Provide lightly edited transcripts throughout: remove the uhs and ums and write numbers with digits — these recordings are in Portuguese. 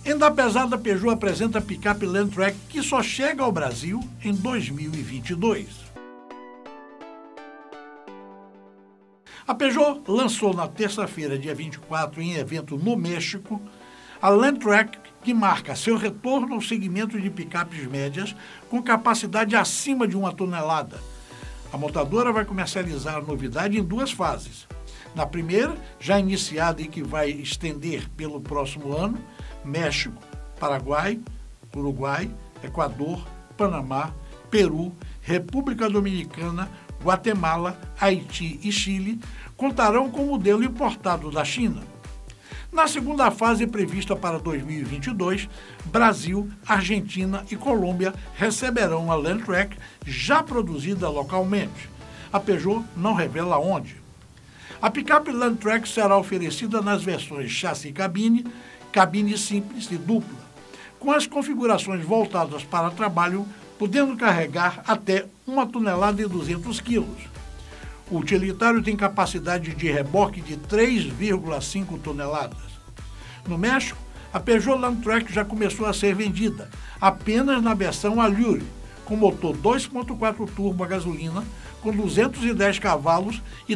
Em da pesada, a Peugeot apresenta a picape Landtrek, que só chega ao Brasil em 2022. A Peugeot lançou na terça-feira, dia 24, em evento no México, a Landtrek, que marca seu retorno ao segmento de picapes médias com capacidade acima de 1 tonelada. A montadora vai comercializar a novidade em 2 fases. Na primeira, já iniciada e que vai estender pelo próximo ano, México, Paraguai, Uruguai, Equador, Panamá, Peru, República Dominicana, Guatemala, Haiti e Chile contarão com o modelo importado da China. Na segunda fase, prevista para 2022, Brasil, Argentina e Colômbia receberão a Landtrek já produzida localmente. A Peugeot não revela onde. A picape Landtrek será oferecida nas versões chassi cabine, cabine simples e dupla, com as configurações voltadas para trabalho, podendo carregar até 1 tonelada e 200 quilos. O utilitário tem capacidade de reboque de 3,5 toneladas. No México, a Peugeot Landtrek já começou a ser vendida, apenas na versão Allure, com motor 2.4 turbo a gasolina, com 210 cavalos e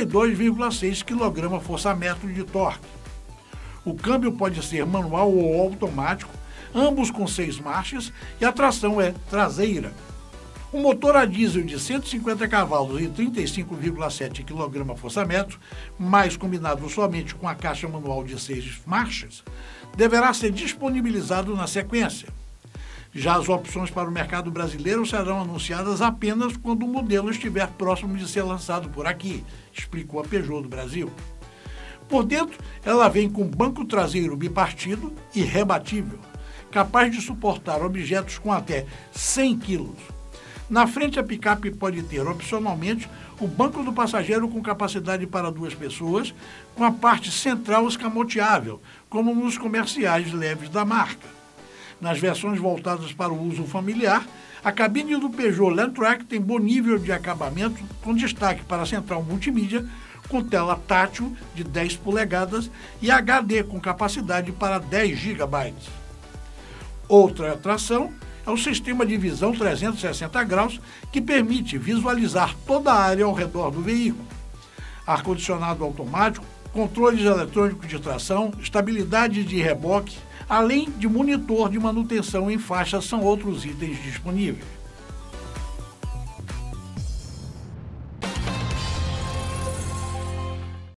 32,6 kgfm de torque. O câmbio pode ser manual ou automático, ambos com 6 marchas, e a tração é traseira. O motor a diesel de 150 cavalos e 35,7 kgfm, mais combinado somente com a caixa manual de 6 marchas, deverá ser disponibilizado na sequência. Já as opções para o mercado brasileiro serão anunciadas apenas quando o modelo estiver próximo de ser lançado por aqui, explicou a Peugeot do Brasil. Por dentro, ela vem com banco traseiro bipartido e rebatível, capaz de suportar objetos com até 100 kg. Na frente, a picape pode ter, opcionalmente, o banco do passageiro com capacidade para 2 pessoas, com a parte central escamoteável, como nos comerciais leves da marca. Nas versões voltadas para o uso familiar, a cabine do Peugeot Landtrek tem bom nível de acabamento, com destaque para a central multimídia, com tela tátil de 10 polegadas e HD com capacidade para 10 GB. Outra atração é o sistema de visão 360 graus, que permite visualizar toda a área ao redor do veículo. Ar-condicionado automático, controles eletrônicos de tração, estabilidade de reboque, além de monitor de manutenção em faixa, são outros itens disponíveis.